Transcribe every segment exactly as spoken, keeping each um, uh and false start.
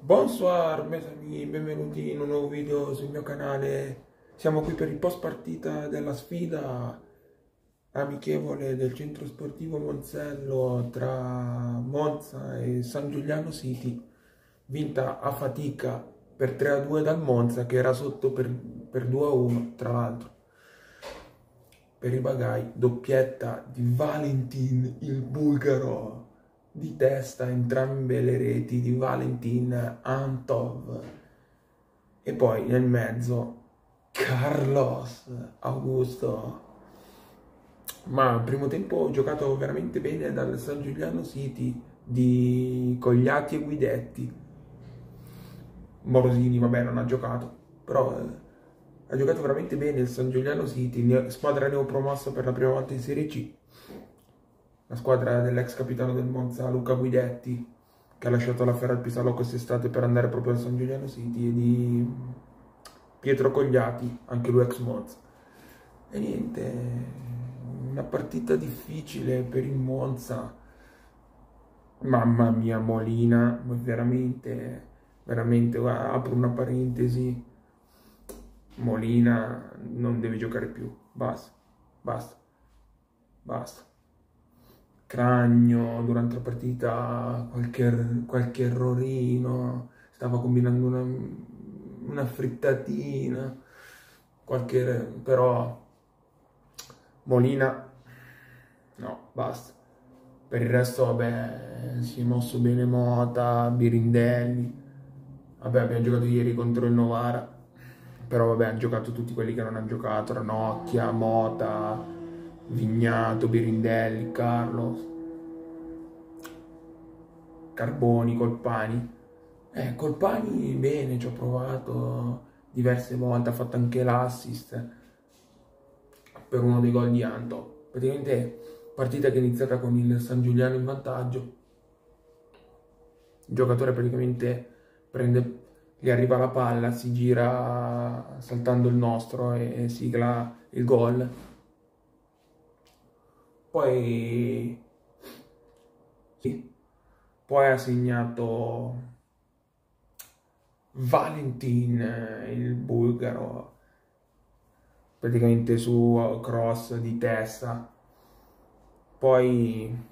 Bonsoir mes amis, benvenuti in un nuovo video sul mio canale. Siamo qui per il post partita della sfida amichevole del centro sportivo Monzello tra Monza e San Giuliano City, vinta a fatica per tre a due dal Monza, che era sotto per, per due a uno, tra l'altro. Per i Bagai, doppietta di Valentin il bulgaro, di testa entrambe le reti di Valentin Antov, e poi nel mezzo Carlos Augusto. Ma al primo tempo ho giocato veramente bene dal San Giuliano City di Cogliati e Guidetti. Morosini vabbè non ha giocato, però eh, ha giocato veramente bene il San Giuliano City, squadra neopromossa per la prima volta in Serie C. La squadra dell'ex capitano del Monza Luca Guidetti, che ha lasciato la Ferral Pisalo quest'estate per andare proprio al San Giuliano City, e di Pietro Cogliati, anche lui ex Monza. E niente, una partita difficile per il Monza. Mamma mia, Molina, veramente, veramente, guarda, apro una parentesi, Molina non deve giocare più, basta, basta, basta. Cragno durante la partita, qualche, qualche errorino, stava combinando una, una frittatina, qualche, però Molina no, basta. Per il resto vabbè, si è mosso bene Mota, Birindelli, vabbè abbiamo giocato ieri contro il Novara, però vabbè hanno giocato tutti quelli che non hanno giocato, Ranocchia, Mota, Vignato, Birindelli, Carlos, Carboni, Colpani. Eh, Colpani bene, ci ho provato diverse volte, ha fatto anche l'assist per uno dei gol di Anto. Praticamente partita che è iniziata con il San Giuliano in vantaggio. Il giocatore praticamente prende, gli arriva la palla, si gira saltando il nostro e sigla il gol. Poi, sì, poi ha segnato Valentin, il bulgaro, praticamente su cross di testa. Poi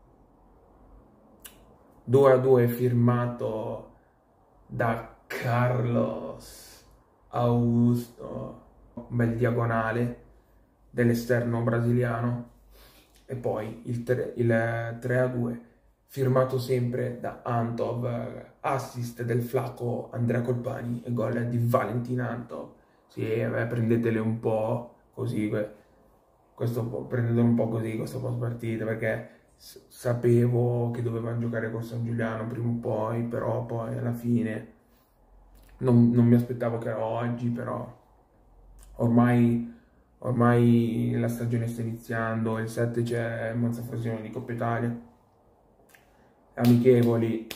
due a due firmato da Carlos Augusto, un bel diagonale dell'esterno brasiliano. E poi il tre a due firmato sempre da Antov, assist del flaco Andrea Colpani e gol di Valentin Antov. Sì, vabbè, prendetele un po' così, questo prendetelo un po' così questo post partita, perché sapevo che dovevano giocare con San Giuliano prima o poi, però poi alla fine non, non mi aspettavo che era oggi, però ormai Ormai la stagione sta iniziando, il sette c'è Monza Frosinone di Coppa Italia, amichevoli,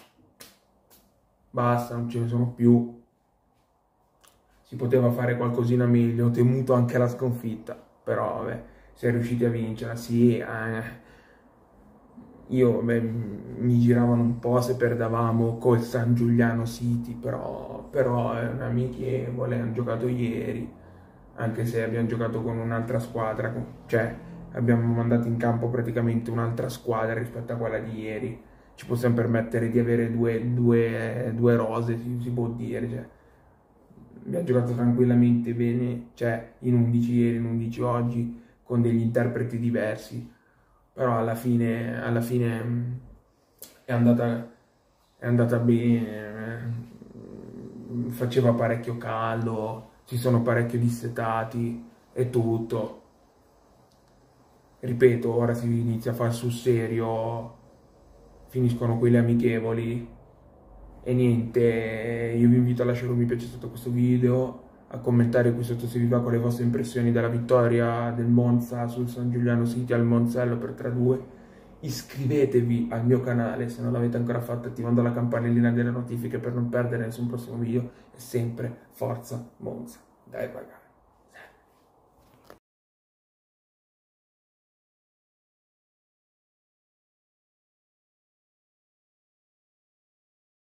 basta, non ce ne sono più, si poteva fare qualcosina meglio, ho temuto anche la sconfitta, però vabbè, si è riusciti a vincere, sì, eh, io vabbè, mi giravano un po' se perdavamo col San Giuliano City, però, però è un amichevole, hanno giocato ieri. Anche se abbiamo giocato con un'altra squadra, cioè abbiamo mandato in campo praticamente un'altra squadra rispetto a quella di ieri. Ci possiamo permettere di avere due, due, due rose, si, si può dire. Cioè, abbiamo giocato tranquillamente bene, cioè in undici ieri, in undici oggi, con degli interpreti diversi. Però alla fine, alla fine è andata, è andata bene, faceva parecchio caldo, si sono parecchio dissetati e tutto. Ripeto, ora si inizia a far sul serio, finiscono quelle amichevoli e niente, io vi invito a lasciare un mi piace sotto questo video, a commentare qui sotto se vi va con le vostre impressioni della vittoria del Monza sul San Giuliano City al Monzello per tre a due. Iscrivetevi al mio canale se non l'avete ancora fatto, attivando la campanellina delle notifiche per non perdere nessun prossimo video, e sempre forza Monza, dai ragazzi.